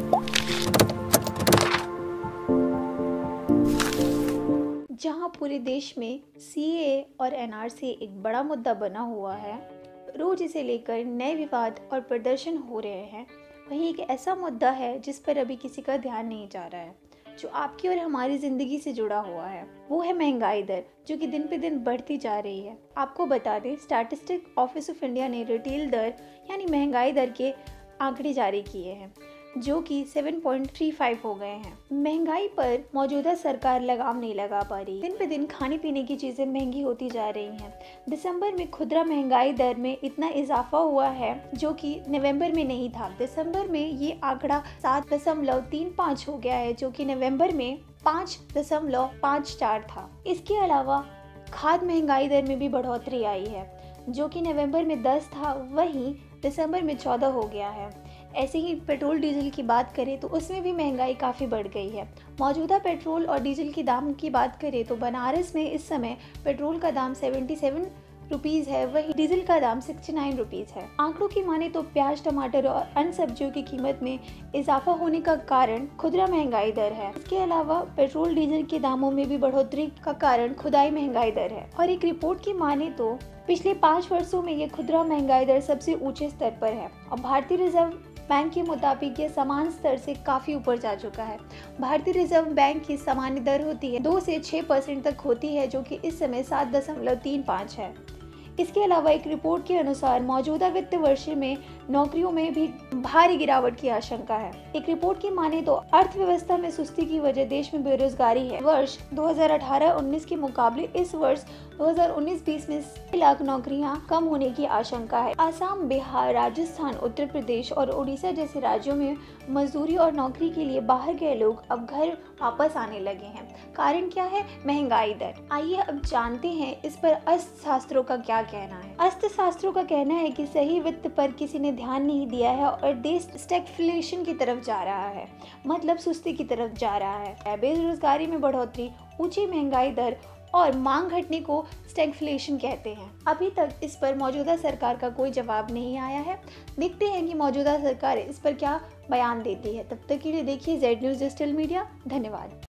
जहां पूरे देश में सीएए और एनआरसी एक बड़ा मुद्दा बना हुआ है, रोज इसे लेकर नए विवाद और प्रदर्शन हो रहे हैं, वहीं एक ऐसा मुद्दा है जिस पर अभी किसी का ध्यान नहीं जा रहा है, जो आपकी और हमारी जिंदगी से जुड़ा हुआ है। वो है महंगाई दर, जो कि दिन पे दिन बढ़ती जा रही है। आपको बता दें, स्टैटिस्टिक ऑफिस ऑफ इंडिया ने रिटेल दर यानी महंगाई दर के आंकड़े जारी किए हैं, जो कि 7.35 हो गए हैं। महंगाई पर मौजूदा सरकार लगाम नहीं लगा पा रही। दिन पे दिन खाने पीने की चीजें महंगी होती जा रही हैं। दिसंबर में खुदरा महंगाई दर में इतना इजाफा हुआ है, जो कि नवंबर में नहीं था। दिसंबर में ये आंकड़ा 7.35 हो गया है, जो कि नवंबर में 5.54 था। इसके अलावा खाद्य महंगाई दर में भी बढ़ोतरी आई है, जो कि नवंबर में 10 था, वहीं दिसंबर में 14 हो गया है। ऐसे ही पेट्रोल डीजल की बात करें तो उसमें भी महंगाई काफ़ी बढ़ गई है। मौजूदा पेट्रोल और डीजल की दाम की बात करें तो बनारस में इस समय पेट्रोल का दाम 77 रुपीज़ है, वहीं डीजल का दाम 69 रुपीज़ है। आंकड़ों की माने तो प्याज, टमाटर और अन्य सब्जियों की कीमत में इजाफा होने का कारण खुदरा महंगाई दर है। इसके अलावा पेट्रोल डीजल के दामों में भी बढ़ोतरी का कारण खुदाई महंगाई दर है। और एक रिपोर्ट की माने तो पिछले 5 वर्षों में ये खुदरा महंगाई दर सबसे ऊंचे स्तर पर है और भारतीय रिजर्व बैंक के मुताबिक ये समान स्तर से काफ़ी ऊपर जा चुका है। भारतीय रिजर्व बैंक की सामान्य दर होती है 2 से 6% तक होती है, जो कि इस समय 7.35 है। इसके अलावा एक रिपोर्ट के अनुसार मौजूदा वित्त वर्ष में नौकरियों में भी भारी गिरावट की आशंका है। एक रिपोर्ट की माने तो अर्थव्यवस्था में सुस्ती की वजह देश में बेरोजगारी है। वर्ष 2018-19 के मुकाबले इस वर्ष 2019-20 में 6 लाख नौकरियां कम होने की आशंका है। असम, बिहार, राजस्थान, उत्तर प्रदेश और उड़ीसा जैसे राज्यों में मजदूरी और नौकरी के लिए बाहर गए लोग अब घर वापस आने लगे हैं। कारण क्या है? महंगाई दर। आइए अब जानते हैं इस पर अर्थशास्त्रों का क्या कहना है। अर्थशास्त्रों का कहना है कि सही वित्त पर किसी ने ध्यान नहीं दिया है और देश स्टैगफ्लेशन की तरफ जा रहा है, मतलब सुस्ती की तरफ जा रहा है। बेरोजगारी में बढ़ोतरी, ऊंची महंगाई दर और मांग घटने को स्टैगफ्लेशन कहते हैं। अभी तक इस पर मौजूदा सरकार का कोई जवाब नहीं आया है। देखते हैं कि मौजूदा सरकार इस पर क्या बयान देती है। तब तक के लिए देखिए Z News डिजिटल मीडिया। धन्यवाद।